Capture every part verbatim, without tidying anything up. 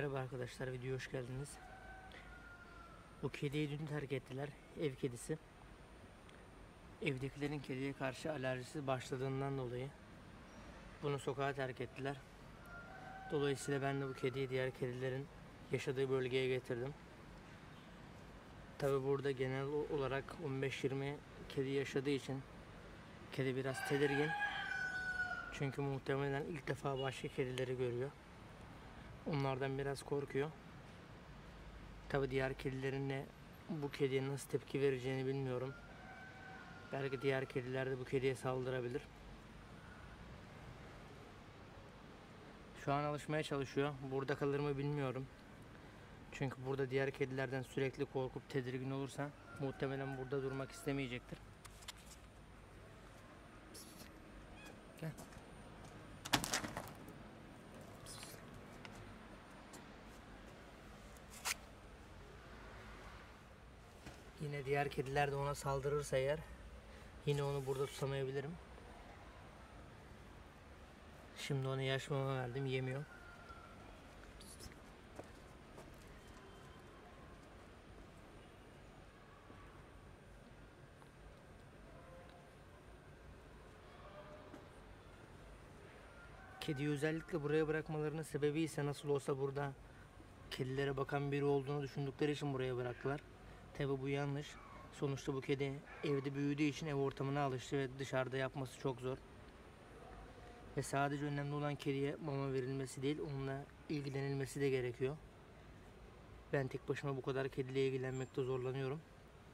Merhaba arkadaşlar, videoya hoş geldiniz. Bu kediyi dün terk ettiler, ev kedisi. Evdekilerin kediye karşı alerjisi başladığından dolayı bunu sokağa terk ettiler. Dolayısıyla ben de bu kediyi diğer kedilerin yaşadığı bölgeye getirdim. Tabi burada genel olarak on beş yirmi kedi yaşadığı için kedi biraz tedirgin. Çünkü muhtemelen ilk defa başka kedileri görüyor. Onlardan biraz korkuyor. Tabi diğer kedilerin de bu kediye nasıl tepki vereceğini bilmiyorum. Belki diğer kediler de bu kediye saldırabilir. Şu an alışmaya çalışıyor. Burada kalır mı bilmiyorum. Çünkü burada diğer kedilerden sürekli korkup tedirgin olursa muhtemelen burada durmak istemeyecektir. Gel. Yine diğer kediler de ona saldırırsa eğer yine onu burada tutamayabilirim. Şimdi ona yaş mama verdim, yemiyor. Kediyi özellikle buraya bırakmalarının sebebi ise nasıl olsa burada kedilere bakan biri olduğunu düşündükleri için buraya bıraktılar. Tabi bu yanlış. Sonuçta bu kedi evde büyüdüğü için ev ortamına alıştı ve dışarıda yapması çok zor. Ve sadece önemli olan kediye mama verilmesi değil, onunla ilgilenilmesi de gerekiyor. Ben tek başıma bu kadar kediyle ilgilenmekte zorlanıyorum.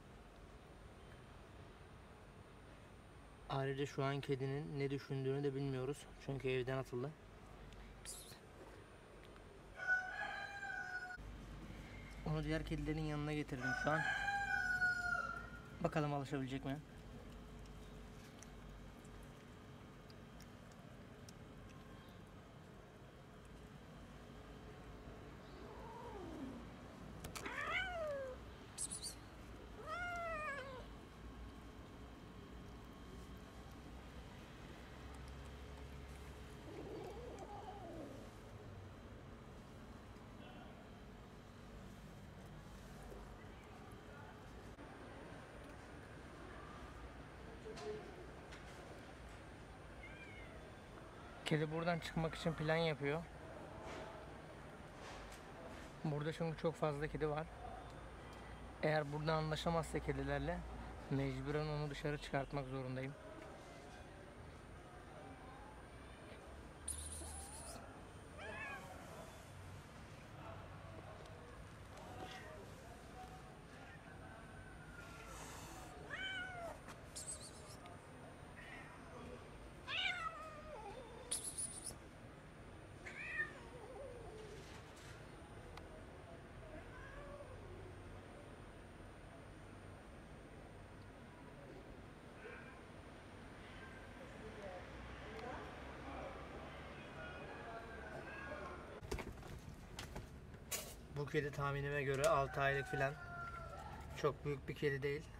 Ayrıca şu an kedinin ne düşündüğünü de bilmiyoruz. Çünkü evden atıldı. Onu diğer kedilerin yanına getirdim şu an. Bakalım alışabilecek mi? Kedi buradan çıkmak için plan yapıyor. Burada çünkü çok fazla kedi var. Eğer burada anlaşamazsa kedilerle mecburen onu dışarı çıkartmak zorundayım. Bu kedi tahminime göre altı aylık filan. Çok büyük bir kedi değil.